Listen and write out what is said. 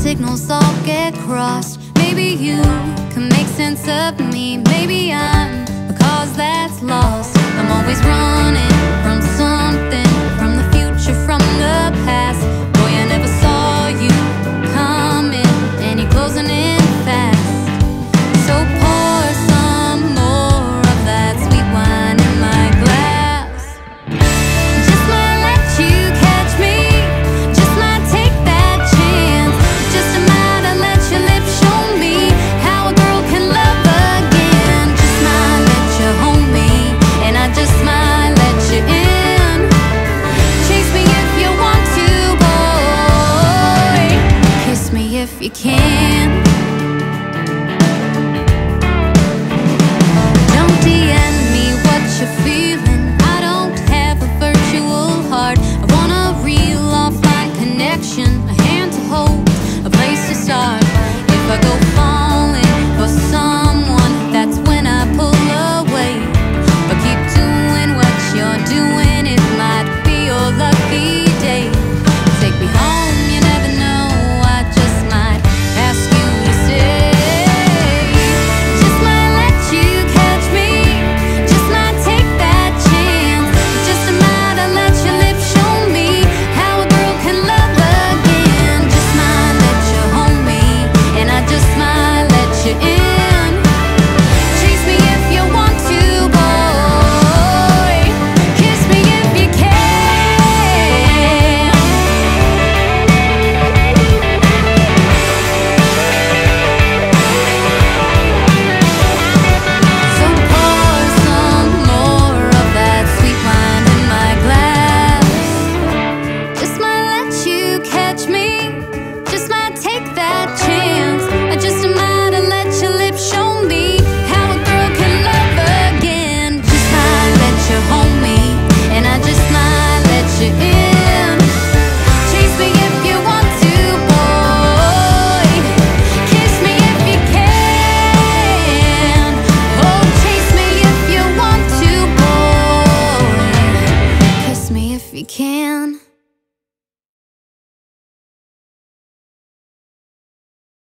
signals all get crossed. Maybe you can make sense of me. Maybe I'm the cause that's lost. I'm always running from something, from the future, from the past. Boy, I never saw you coming, and you're closing in fast. So pour some more of that sweet wine in my glass. Just might let you catch me, just might take that chance. Just might let your lips show me how a girl can love again. Just might let you hold me, and I just might let you in. Chase me if you want to, boy. Kiss me if you can.